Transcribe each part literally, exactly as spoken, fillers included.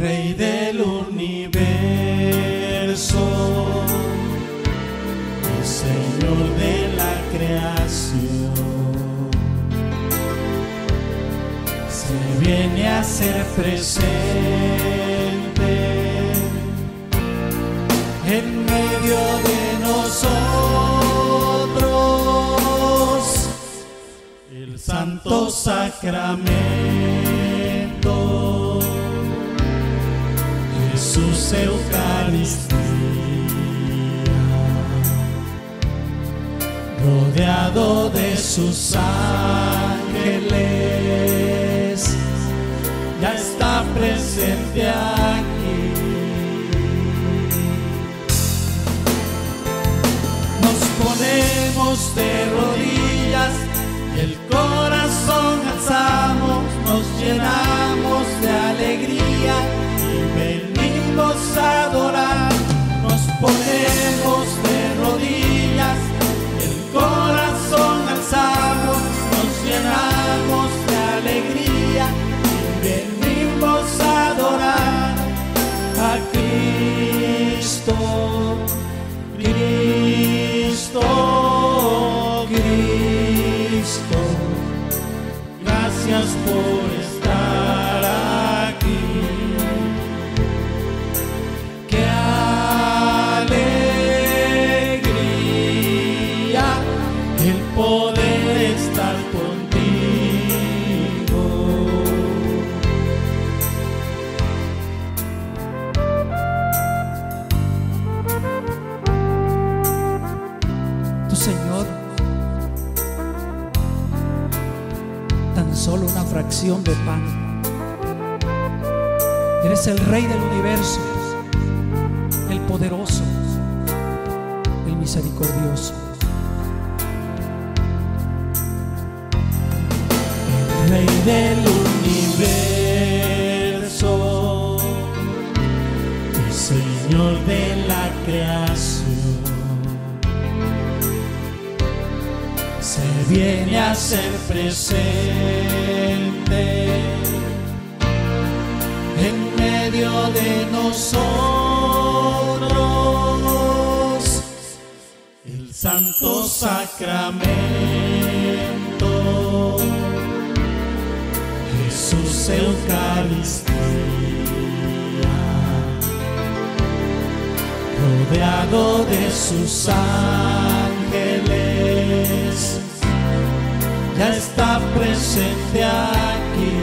Rey del universo, el Señor de la creación, se viene a ser presente en medio de nosotros. El Santo Sacramento, Jesús Eucaristía, rodeado de sus ángeles, ya está presente aquí. Nos ponemos de rodillas y el corazón alzamos, nos llenamos de alegría y venimos a adorar. Nos ponemos de rodillas, el corazón alzamos, nos llenamos de alegría y venimos a adorar a Cristo, Cristo, Cristo. Gracias por estar aquí. Qué alegría el poder estar contigo. Tu Señor, tan solo una fracción de pan. Eres el Rey del universo, el poderoso, el misericordioso. El Rey del universo, el Señor de la creación, se viene a ser presente en medio de nosotros. El Santo Sacramento, Jesús Eucaristía, rodeado de sus ángeles, ya está presente aquí.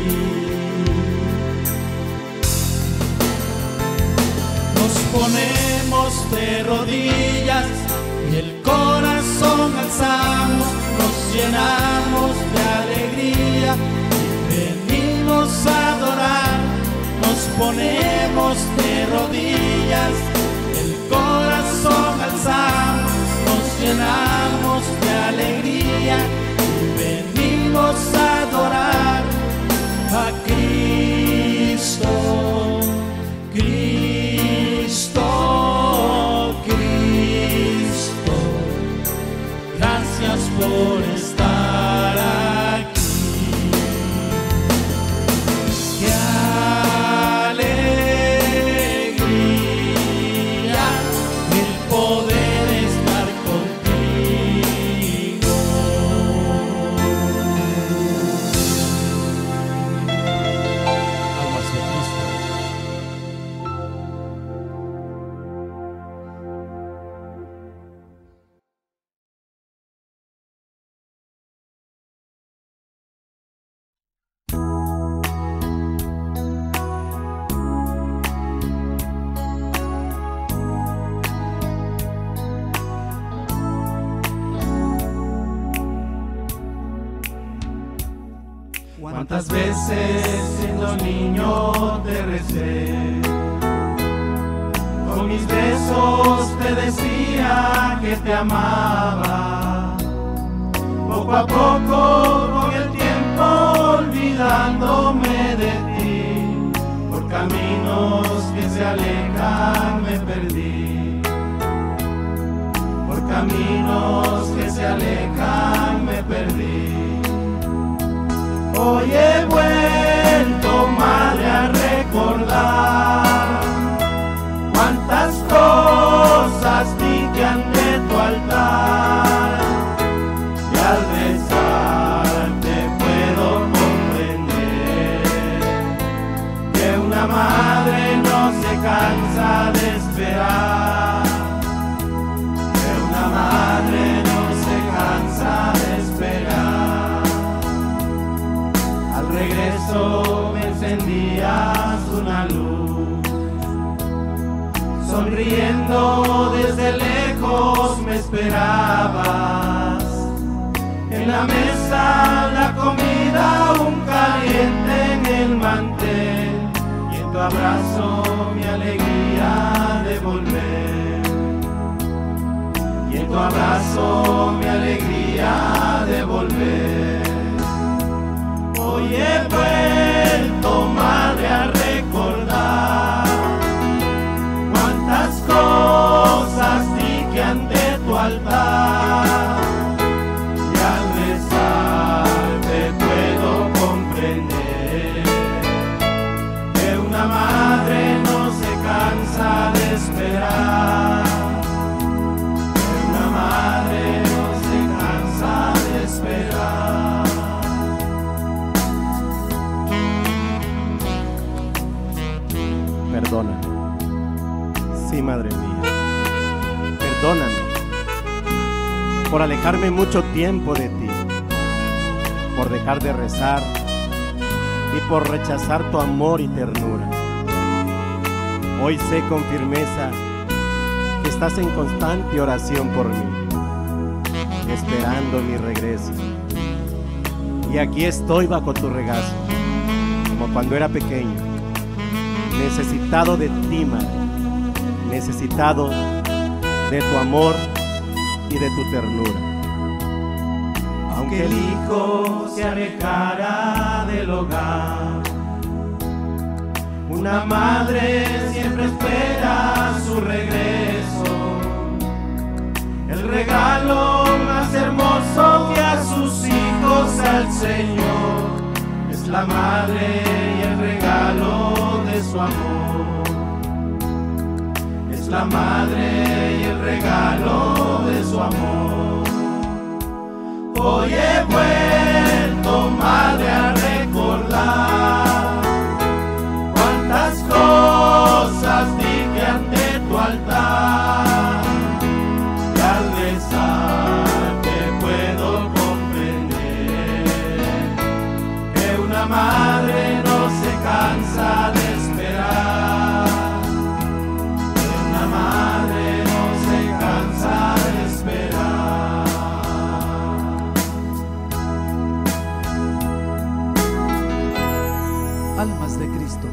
Nos ponemos de rodillas y el corazón alzamos, nos llenamos de alegría y venimos a adorar. Nos ponemos de rodillas, el corazón alzamos, nos llenamos de alegría y venimos a adorar a Cristo, Cristo, Cristo. Gracias por estar aquí. Qué alegría el poder estar contigo. Almas de Cristo. Cuántas veces siendo niño te recé, con mis besos te decía que te amaba. Poco a poco con el tiempo olvidándome de ti, por caminos que se alejan me perdí, por caminos que se alejan me perdí. Hoy he vuelto, madre, a recordar eso me encendías una luz. Sonriendo desde lejos me esperabas. En la mesa la comida aún caliente en el mantel, y en tu abrazo mi alegría de volver. Y en tu abrazo mi alegría de volver. Hoy he vuelto, madre, a recordar cuántas cosas dije ante tu altar. Y al rezarte puedo comprender que una madre no se cansa de esperar. Que una madre no se cansa de esperar. Perdóname, sí, madre mía, perdóname por alejarme mucho tiempo de ti, por dejar de rezar y por rechazar tu amor y ternura. Hoy sé con firmeza que estás en constante oración por mí, esperando mi regreso. Y aquí estoy bajo tu regazo, como cuando era pequeño, necesitado de ti, madre, necesitado de tu amor y de tu ternura. Aunque el hijo se alejara del hogar, una madre siempre espera su regreso. El regalo más hermoso que a sus hijos al Señor es la madre y el regalo de su amor. Es la madre y el regalo de su amor. Hoy he vuelto, madre, a recordar cuántas cosas dije ante tu altar. Y al rezarte puedo comprender que una madre no se cansa de esperar. Que una madre no se cansa de esperar. Almas de Cristo.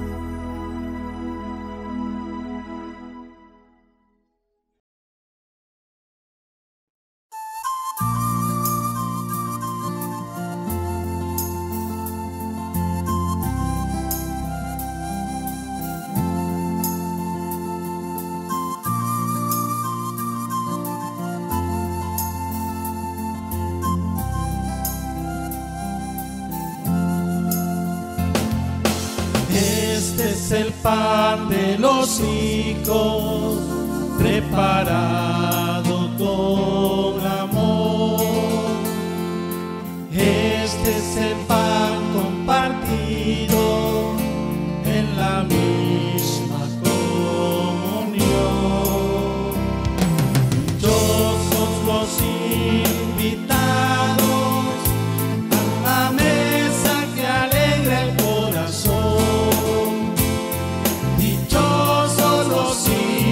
Este es el pan de los hijos, preparado con amor. Este es el pan compartido en la misma comunión. Dichosos los invitados a la mesa que alegra el corazón. Dichosos los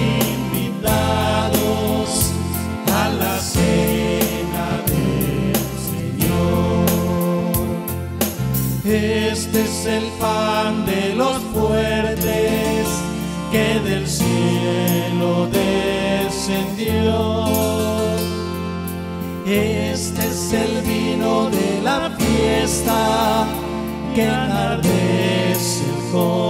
invitados a la cena del Señor. Este es el pan de los fuertes que del cielo descendió. Este es el vino de la fiesta que enardece el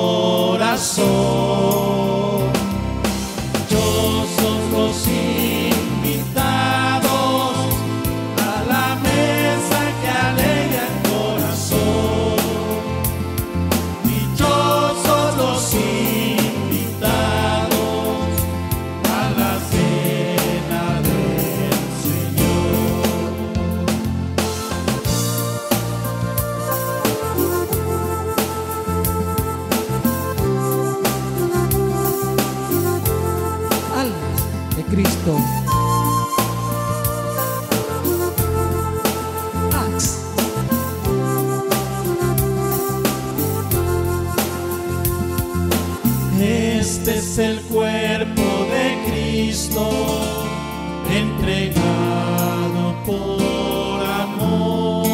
corazón. Dichosos los invitados a la mesa que alegra el corazón. Dichosos los invitados a la cena del Señor. Almas de Cristo. Ax. Este es el cuerpo de Cristo, entregado por amor.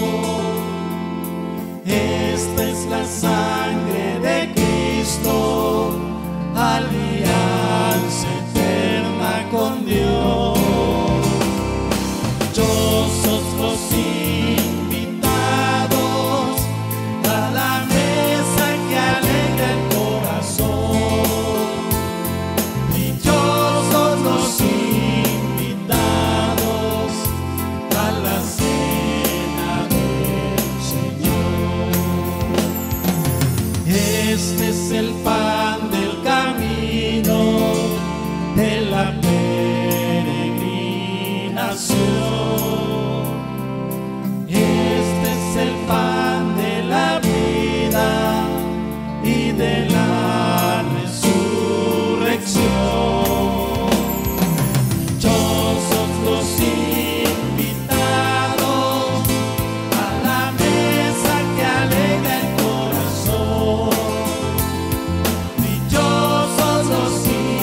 Esta es la sangre de Cristo, alianza eterna con Dios. Dichosos los invitados a la mesa que alegra el corazón. Dichosos los invitados a la cena del Señor. Este es el pan del camino, de la peregrinación. Este es el pan de la vida y de la resurrección. Dichosos los invitados a la mesa que alegra el corazón. Dichosos los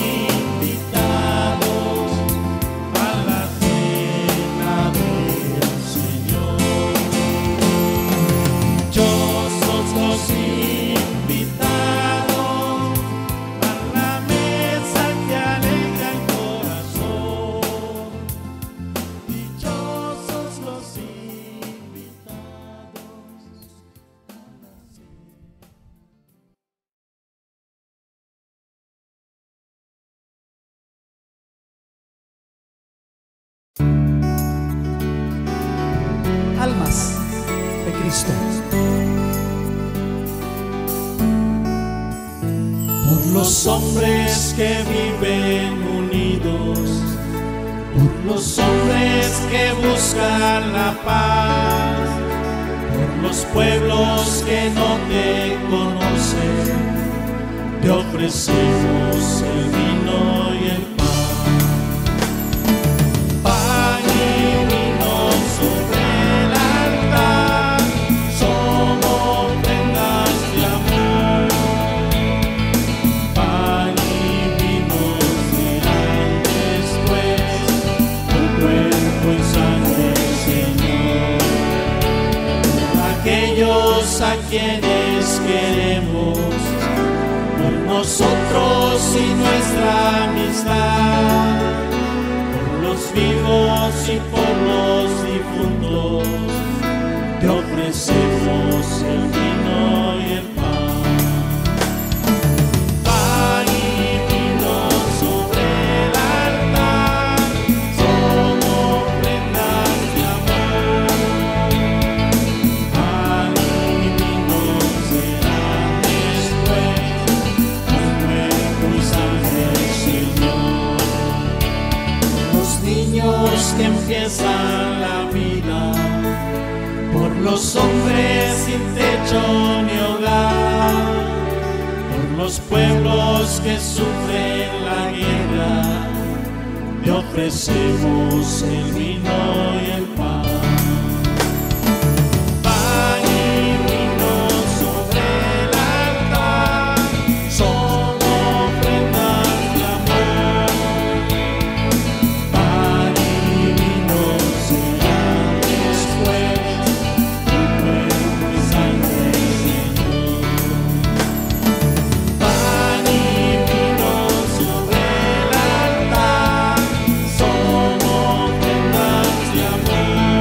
invitados a la cena del Señor. Dichosos los invitados a la mesa que alegra el corazón. Dichosos los invitados a la cena. Almas de Cristo. Por los hombres que viven unidos, por los hombres que buscan la paz, por los pueblos que no te conocen, te ofrecemos el vino y el pan. Pan y vino sobre el altar, son ofrendas de amor. Pan y vino serán después tu cuerpo y sangre, Señor. Aquellos a quienes queremos, por nosotros y nuestra amistad, por los vivos y por los difuntos, te ofrecemos el vino y el pan. Pan y vino sobre el altar, son ofrendas de amor. Pan y vino serán después tu cuerpo y sangre, Señor. Los niños que empiezan la vida, por los hombres sin techo ni hogar, por los pueblos que sufren la guerra, te ofrecemos el vino y el pan. Pan y vino sobre el altar, son ofrendas de amor. Pan y vino serán después tu cuerpo y sangre, Señor. Pan y vino sobre el altar, son ofrendas de amor.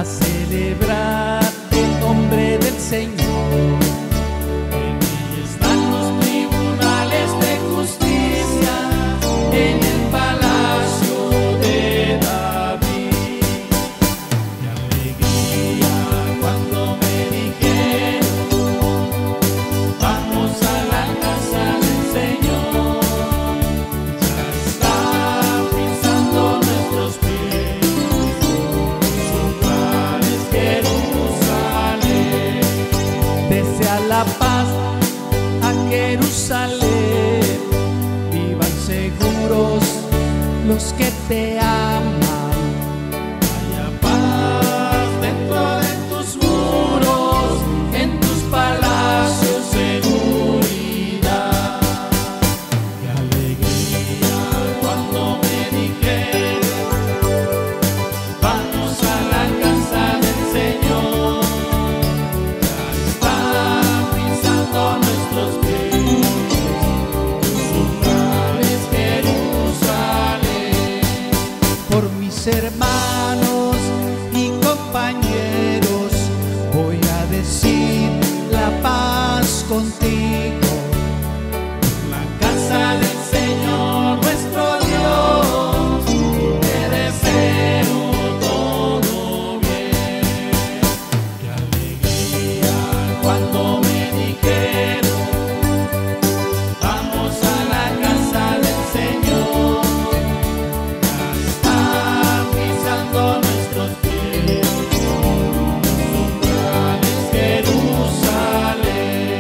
a celebrar el nombre del Señor. En ella están los tribunales de justicia, en el palacio de David. Qué alegría cuando me dijeron, vamos a la casa del Señor. Ya está pisando nuestros pies, su lugar es Jerusalén. Desea la paz a Jerusalén, vivan seguros los que te aman. Haya paz dentro de tus muros, en tus palacios seguridad. Qué alegría cuando me dijeron, vamos a la casa del Señor. Ya está pisando nuestros pies, su lugar es Jerusalén. Por mis hermanos y compañeros voy a decir la paz contigo. La casa del Señor nuestro Dios, te deseo todo bien. Qué alegría cuando me dijeron, vamos a la casa del Señor. Ya está pisando nuestros pies, su lugar es Jerusalén.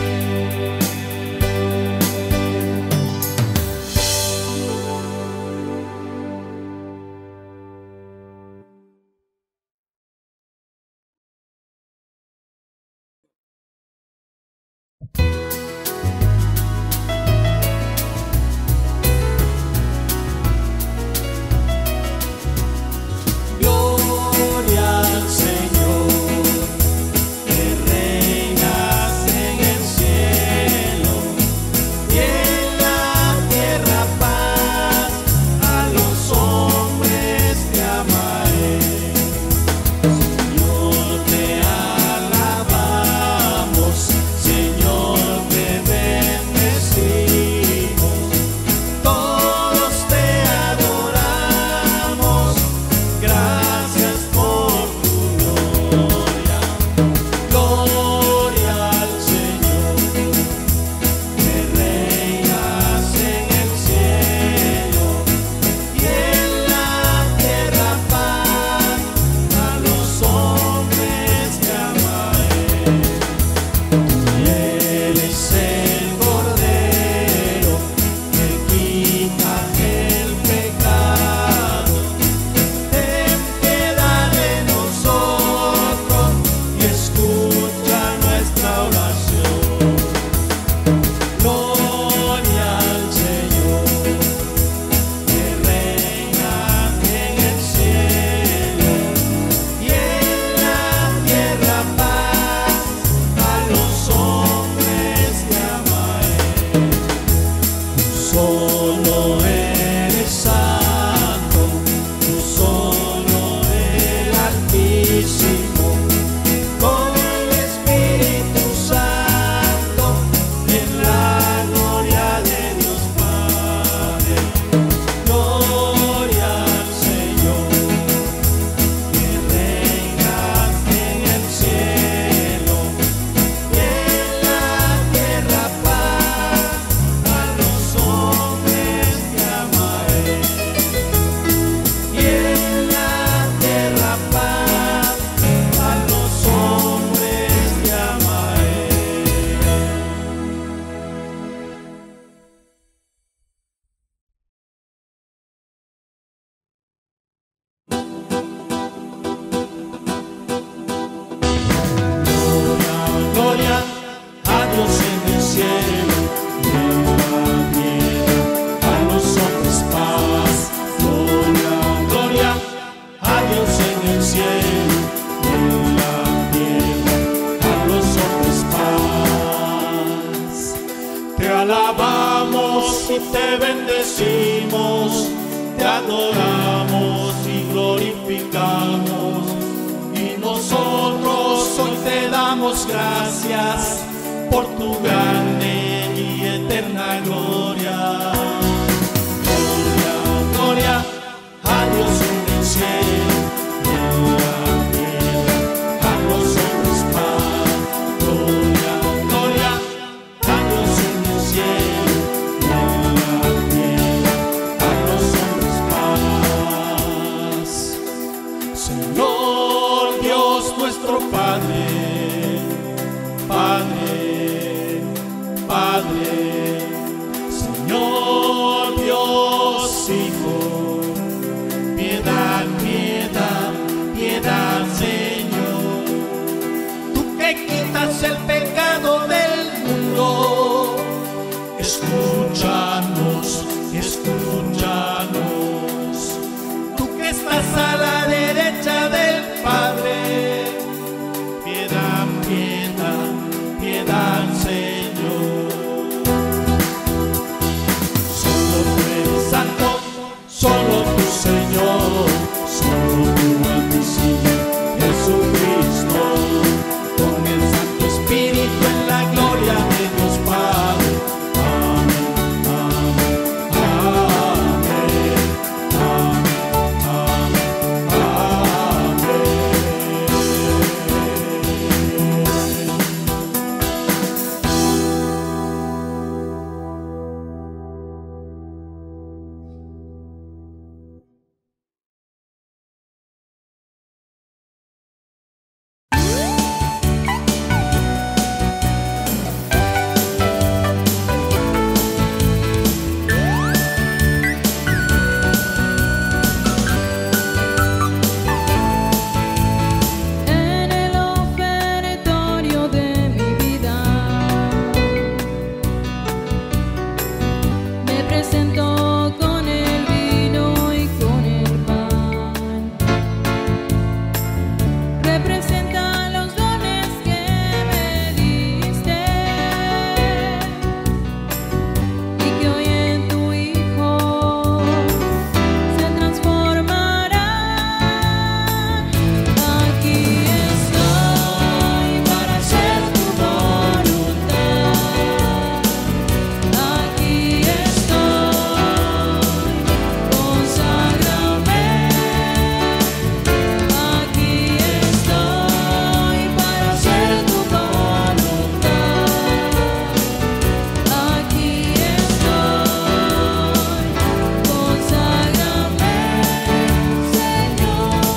Gloria al Señor, que reinas en el cielo y en la tierra paz, a los hombres te amaré. Señor, te alabamos, Señor, te bendecimos, todos te adoramos, gracias por tu gloria. Gloria al Señor, que reinas en el cielo y en la tierra paz, a los hombres te amaré. Y Él es el Cordero que quita el pecado. Ten piedad de nosotros y escucha nuestra oración. Gloria al Señor, que reinas en el cielo y en la tierra paz, a los hombres te amaré. Tú solo eres santo, tú solo el Altísimo, con el Espíritu Santo, en la gloria de Dios Padre. Gloria al Señor, que reinas en el cielo y en la tierra paz, a los hombres te amaré. Y en la tierra paz, a los hombres te amaré. Gloria, gloria a Dios en el cielo y en la tierra, a los hombres paz. Gloria, gloria a Dios en el cielo y en la tierra, a los hombres paz. Te alabamos y te bendecimos, te adoramos y glorificamos, y gracias por tu grande y eterna gloria. Gloria, gloria a Dios en el cielo, y en la tierra a los hombres paz. Gloria, gloria a Dios en el cielo, y en la tierra a los hombres paz. Señor Dios nuestro Padre, Padre, Padre, Señor Dios Hijo, piedad, piedad, piedad, Señor. Tú que quitas el pecado del mundo, escúchanos, escúchanos. Tú que estás a la derecha del Padre, piedad, piedad, piedad, Señor. Solo tú eres santo, solo tú, Señor, solo tú, altísimo Jesucristo, con el Santo Espíritu en la gloria de Dios Padre. Amén, amén, amén, amén, amén, En el ofertorio de mi vida me presento con el vino y con el pan. Representa los dones que me diste y que hoy en tu Hijo se transformarán. Aquí estoy para hacer tu voluntad. Aquí estoy, conságrame. Aquí estoy para hacer tu voluntad. Aquí estoy, conságrame, Señor.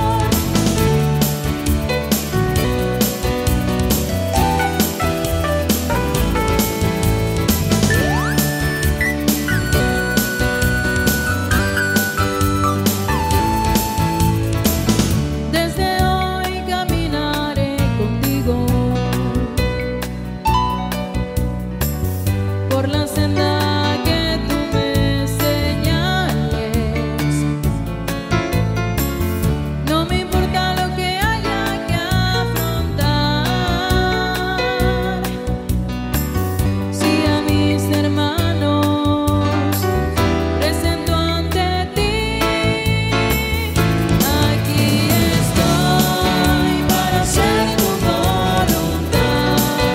Desde hoy caminaré contigo por la senda que tú me señales. No me importa lo que haya que afrontar. Si a mis hermanos presento ante ti, aquí estoy para hacer tu voluntad.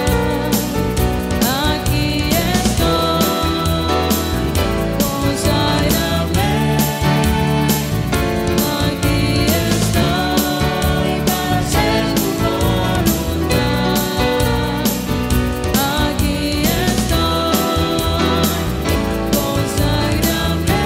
Aquí estoy, conságrame. Aquí estoy para hacer tu voluntad. Aquí estoy, conságrame,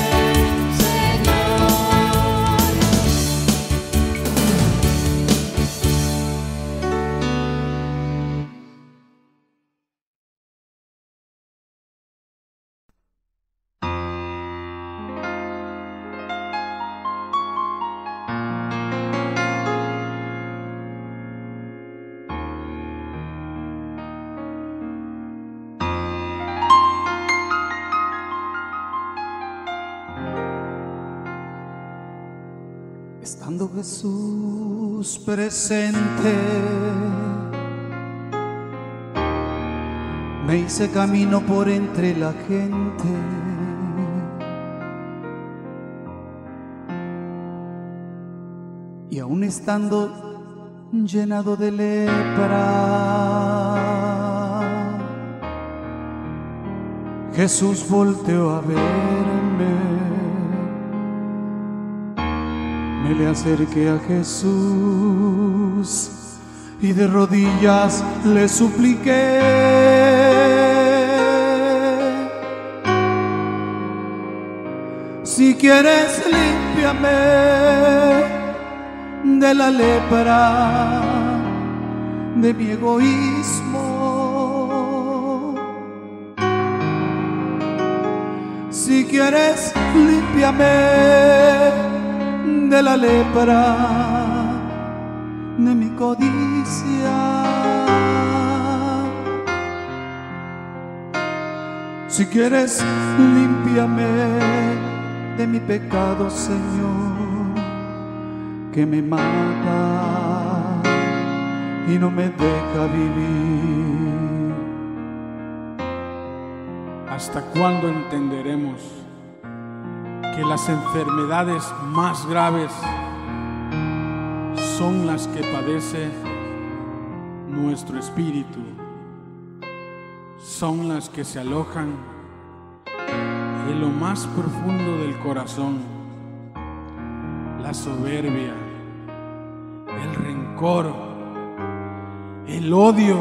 Estando Jesús presente, me hice camino por entre la gente. Y aún estando llenado de lepra. Jesús volteó a verme, me le acerqué a Jesús y de rodillas le supliqué: si quieres, límpiame de la lepra de mi egoísmo. Si quieres, límpiame de la lepra de mi codicia. Si quieres, límpiame de mi pecado, Señor, que me mata y no me deja vivir. ¿Hasta cuándo entenderemos que las enfermedades más graves son las que padece nuestro espíritu? Son las que se alojan en lo más profundo del corazón. La soberbia, el rencor, el odio.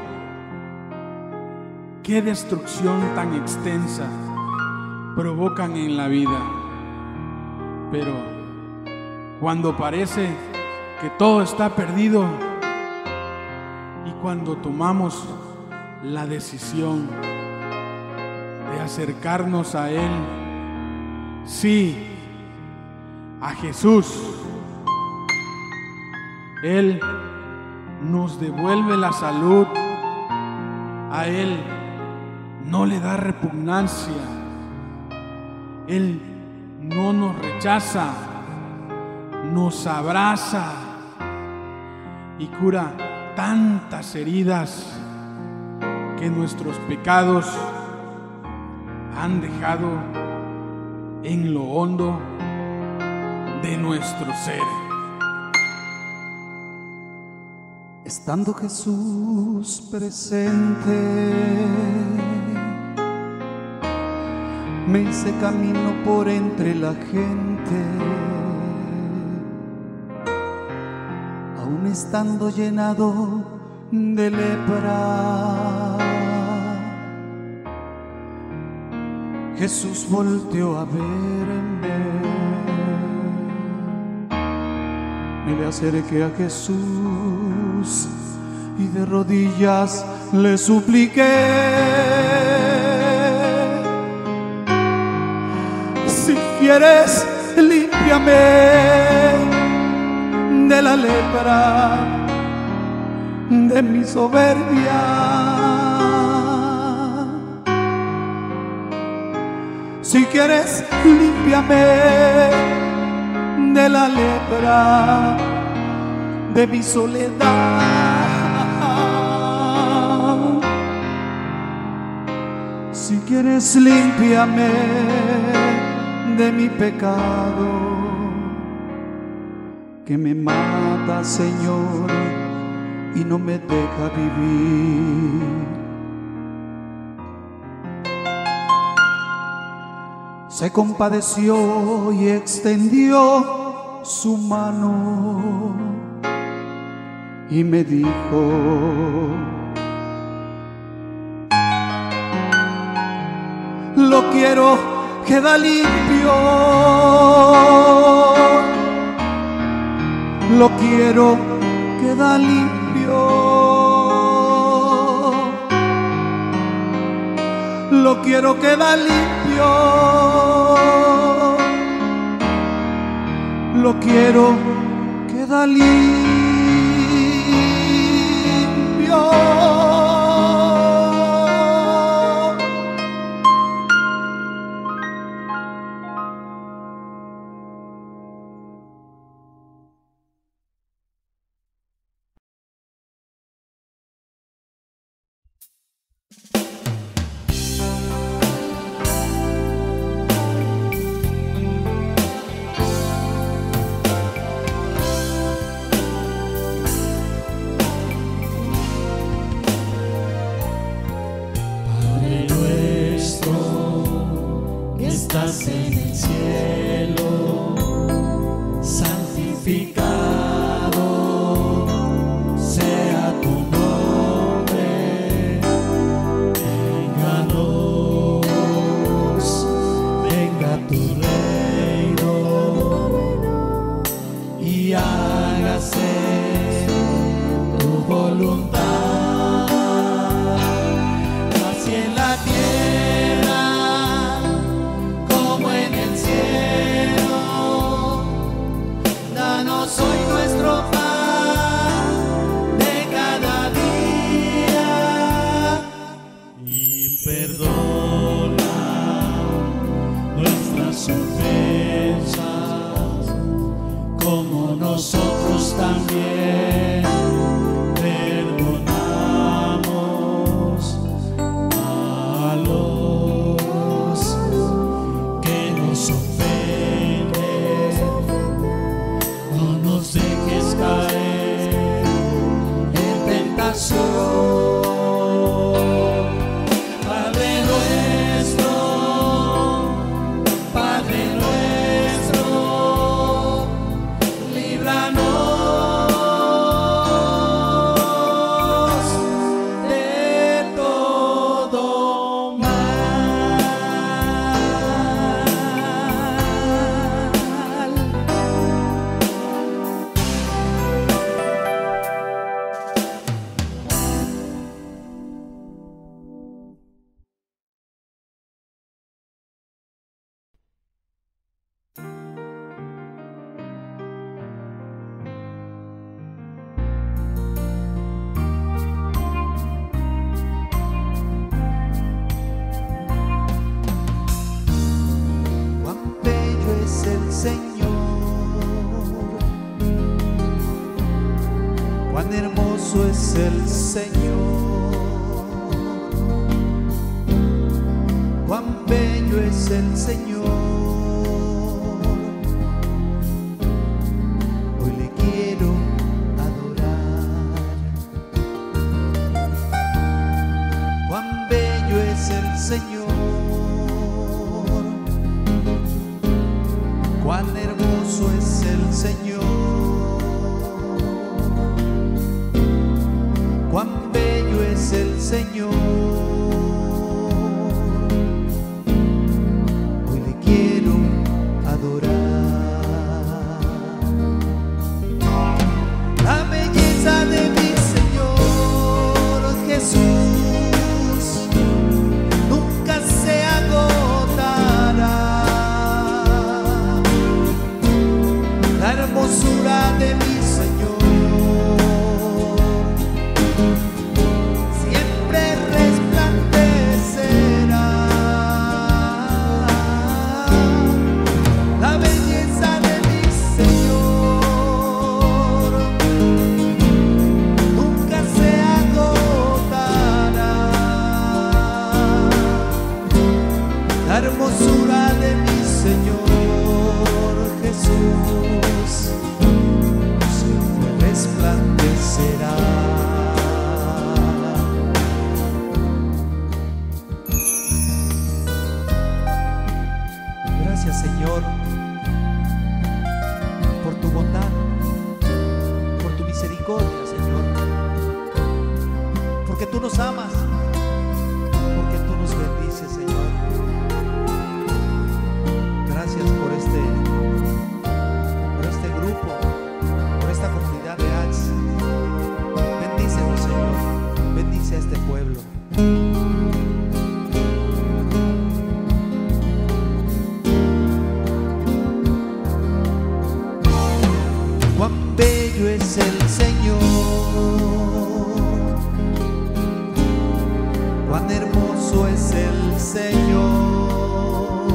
Qué destrucción tan extensa provocan en la vida. Pero cuando parece que todo está perdido y cuando tomamos la decisión de acercarnos a Él, sí, a Jesús, Él nos devuelve la salud. A Él no le da repugnancia. Él no nos rechaza, nos abraza y cura tantas heridas que nuestros pecados han dejado en lo hondo de nuestro ser. Estando Jesús presente, me hice camino por entre la gente, aún estando llenado de lepra. Jesús volteó a verme, me le acerqué a Jesús y de rodillas le supliqué: si quieres, límpiame de la lepra de mi soberbia. Si quieres, límpiame de la lepra de mi soledad. Si quieres, límpiame de mi pecado que me mata, Señor, y no me deja vivir. Se compadeció y extendió su mano y me dijo: lo quiero, queda limpio. Lo quiero, queda limpio. Lo quiero, queda limpio. Lo quiero, queda limpio. hacer tu voluntad, así en la tierra como en el cielo. Danos hoy nuestro pan de cada día y perdona nuestras ofensas como nosotros también perdonamos a los que nos ofenden. No nos dejes caer en tentación. Padre nuestro, Padre nuestro, líbranos de todo mal. Cuán bello es el Señor, cuán hermoso es el Señor, cuán bello es el Señor. Hoy le quiero adorar. Cuán bello es el Señor, cuán hermoso es el Señor, cuán bello es el Señor. Hoy le quiero adorar. La belleza de mi Señor Jesús nunca se agotará. La hermosura de mi Señor siempre resplandecerá. La belleza de mi Señor nunca se agotará. La hermosura de mi Señor Jesús siempre resplandecerá. Gracias, Señor, por tu bondad, por tu misericordia, Señor, porque tú nos amas, porque tú nos bendices, Señor. Gracias por este, por este grupo, por esta comunidad de A X. Bendícenos, Señor, bendice a este pueblo. Cuán bello es el Señor, cuán hermoso es el Señor,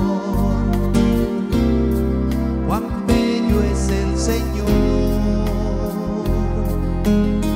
cuán bello es el Señor.